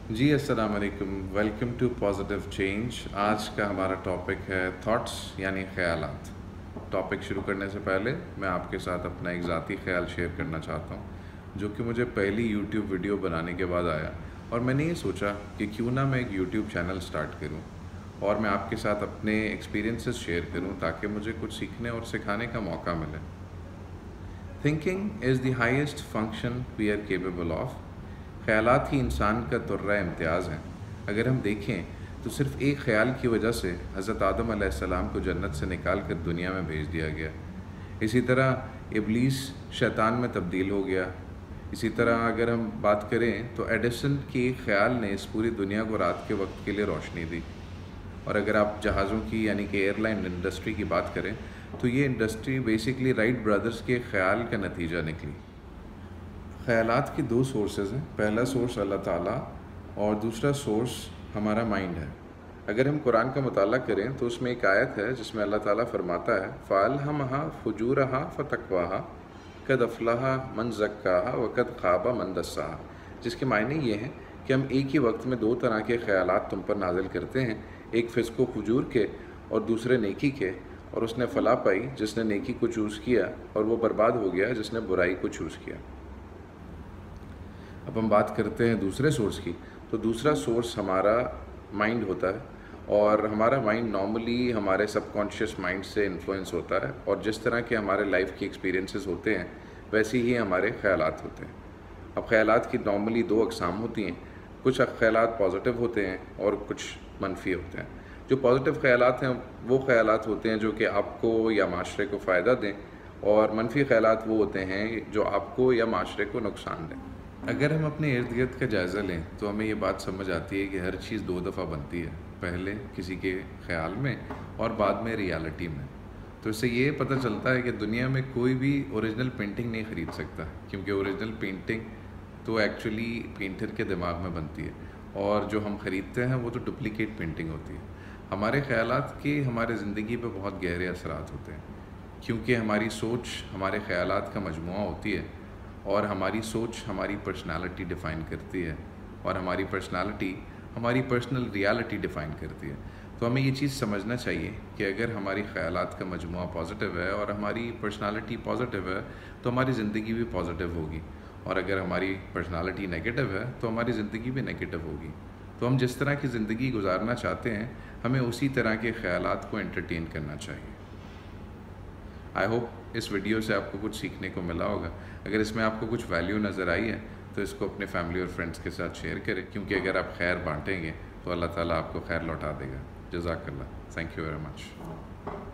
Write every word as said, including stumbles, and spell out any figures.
जी अस्सलाम वालेकुम, welcome to positive change. आज का हमारा टॉपिक है थॉट्स यानी ख़यालात। टॉपिक शुरू करने से पहले मैं आपके साथ अपना एक ज़ाती ख़्याल शेयर करना चाहता हूँ, जो कि मुझे पहली यूट्यूब वीडियो बनाने के बाद आया और मैंने ये सोचा कि क्यों ना मैं एक यूट्यूब चैनल स्टार्ट करूँ और मैं आपके साथ अपने एक्सपीरियंसेस शेयर करूँ ताकि मुझे कुछ सीखने और सिखाने का मौका मिले। Thinking is the highest function we are capable of. ख़यालात ही इंसान का तुर्रा इम्तियाज़ हैं। अगर हम देखें तो सिर्फ़ एक ख़्याल की वजह से हज़रत आदम अलैहिस्सलाम को जन्नत से निकाल कर दुनिया में भेज दिया गया। इसी तरह इब्लीस शैतान में तब्दील हो गया। इसी तरह अगर हम बात करें तो एडिसन के एक ख़्याल ने इस पूरी दुनिया को रात के वक्त के लिए रोशनी दी। और अगर आप जहाज़ों की यानी कि एयरलाइन इंडस्ट्री की बात करें तो ये इंडस्ट्री बेसिकली राइट ब्रदर्स के ख़्याल का नतीजा निकली। ख़यालात की दो सोर्सेज हैं, पहला सोर्स अल्लाह ताला और दूसरा सोर्स हमारा माइंड है। अगर हम कुरान का मुताला करें तो उसमें एक आयत है जिसमें अल्लाह ताला फरमाता है फ़अल्हमहा फ़ुजूरहा फ़तक़वाहा क़द अफ़लहा मन ज़क्काहा व क़द ख़ाबा मन दस्साहा, जिसके मायने ये हैं कि हम एक ही वक्त में दो तरह के ख़यालात तुम पर नाजिल करते हैं, एक फ़िस्क़ व फ़ुजूर के और दूसरे नेकी के, और उसने फ़लाह पाई जिसने नेकी को चूज़ किया और वो बर्बाद हो गया जिसने बुराई को चूज़ किया। अब हम बात करते हैं दूसरे सोर्स की, तो दूसरा सोर्स हमारा माइंड होता है और हमारा माइंड नॉर्मली हमारे सबकॉन्शियस माइंड से इन्फ्लुएंस होता है और जिस तरह के हमारे लाइफ के एक्सपीरियंसेस होते हैं वैसे ही हमारे ख़यालात होते हैं। अब ख़यालात की नॉर्मली दो अक़साम होती हैं, कुछ ख़यालात पॉजिटिव होते हैं और कुछ मनफी होते हैं। जो पॉजिटिव ख़यालात हैं वो ख़यालात होते हैं जो कि आपको या माशरे को फ़ायदा दें, और मनफी ख़यालात वो होते हैं जो आपको या माशरे को नुकसान दें। अगर हम अपने इर्द गिर्द का जायज़ा लें तो हमें ये बात समझ आती है कि हर चीज़ दो दफ़ा बनती है, पहले किसी के ख़्याल में और बाद में रियलिटी में। तो इससे ये पता चलता है कि दुनिया में कोई भी ओरिजिनल पेंटिंग नहीं ख़रीद सकता, क्योंकि ओरिजिनल पेंटिंग तो एक्चुअली पेंटर के दिमाग में बनती है और जो हम ख़रीदते हैं वो तो डुप्लीकेट पेंटिंग होती है। हमारे ख़यालात के हमारे ज़िंदगी पर बहुत गहरे असरात होते हैं, क्योंकि हमारी सोच हमारे ख़यालात का मजमुआ होती है और हमारी सोच हमारी पर्सनालिटी डिफ़ाइन करती है और हमारी पर्सनालिटी हमारी पर्सनल रियलिटी डिफ़ाइन करती है। तो हमें ये चीज़ समझना चाहिए कि अगर हमारी ख़यालात का मजमुआ पॉजिटिव है और हमारी पर्सनालिटी पॉजिटिव है तो हमारी ज़िंदगी भी पॉजिटिव होगी, और अगर हमारी पर्सनालिटी नेगेटिव है तो हमारी ज़िंदगी भी नेगेटिव होगी। तो हम जिस तरह की ज़िंदगी गुजारना चाहते हैं हमें उसी तरह के ख़यालात को एंटरटेन करना चाहिए। आई होप इस वीडियो से आपको कुछ सीखने को मिला होगा। अगर इसमें आपको कुछ वैल्यू नज़र आई है तो इसको अपने फैमिली और फ्रेंड्स के साथ शेयर करें, क्योंकि अगर आप खैर बांटेंगे तो अल्लाह ताला आपको खैर लौटा देगा। जज़ाकल्लाह, थैंक यू वेरी मच।